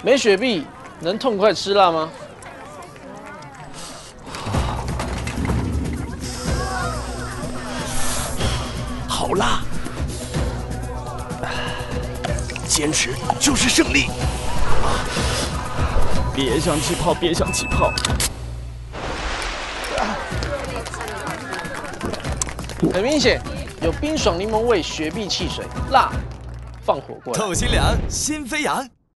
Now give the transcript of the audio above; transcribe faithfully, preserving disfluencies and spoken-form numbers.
没雪碧能痛快吃辣吗？ 好辣！坚持就是胜利。 别想起泡，别想起泡。 很明显，有冰爽柠檬味雪碧汽水，辣，放火过来。 透心凉，心飞扬。